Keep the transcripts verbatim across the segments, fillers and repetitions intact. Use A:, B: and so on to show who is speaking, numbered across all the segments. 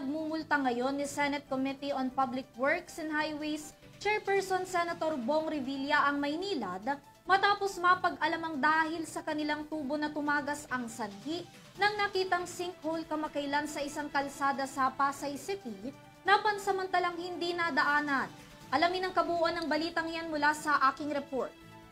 A: pinagmumulta ngayon ni Senate Committee on Public Works and Highways Chairperson Senator Bong Revilla ang Maynilad matapos mapag-alamang dahil sa kanilang tubo na tumagas ang sanhi ng nakitang sinkhole kamakailan sa isang kalsada sa Pasay City na pansamantalang hindi nadaanan. Alamin ang kabuuan ng balitang yan mula sa aking report.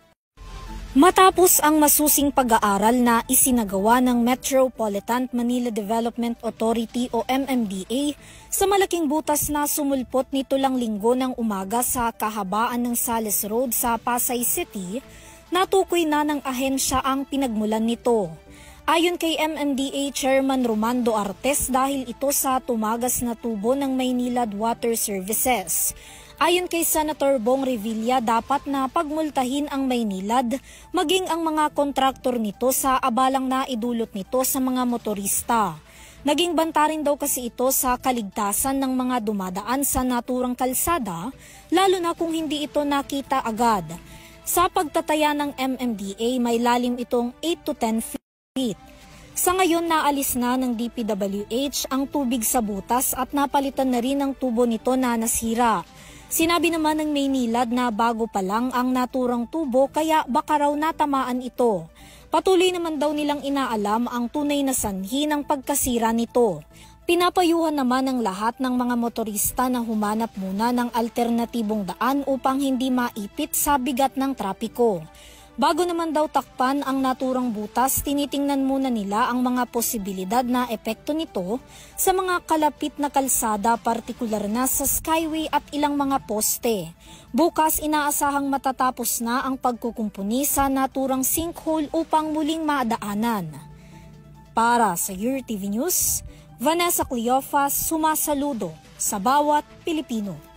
B: Matapos ang masusing pag-aaral na isinagawa ng Metropolitan Manila Development Authority o M M D A sa malaking butas na sumulpot nito lang linggo ng umaga sa kahabaan ng Sales Road sa Pasay City, natukoy na ng ahensya ang pinagmulan nito. Ayon kay M M D A Chairman Romando Artes, dahil ito sa tumagas na tubo ng Maynilad Water Services. Ayon kay Senator Bong Revilla, dapat na pagmultahin ang Maynilad maging ang mga kontraktor nito sa abalang na idulot nito sa mga motorista. Naging banta rin daw kasi ito sa kaligtasan ng mga dumadaan sa naturang kalsada, lalo na kung hindi ito nakita agad. Sa pagtataya ng M M D A, may lalim itong eight to ten feet. Sa ngayon, naalis na ng D P W H ang tubig sa butas at napalitan na rin ang tubo nito na nasira. Sinabi naman ng Maynilad na bago pa lang ang naturang tubo kaya baka raw natamaan ito. Patuloy naman daw nilang inaalam ang tunay na sanhi ng pagkasira nito. Pinapayuhan naman ng lahat ng mga motorista na humanap muna ng alternatibong daan upang hindi maipit sa bigat ng trapiko. Bago naman daw takpan ang naturang butas, tinitingnan muna nila ang mga posibilidad na epekto nito sa mga kalapit na kalsada, partikular na sa skyway at ilang mga poste. Bukas inaasahang matatapos na ang pagkukumpuni sa naturang sinkhole upang muling maadaanan. Para sa U R T V News, Vanessa Cleofas, sumasaludo sa bawat Pilipino.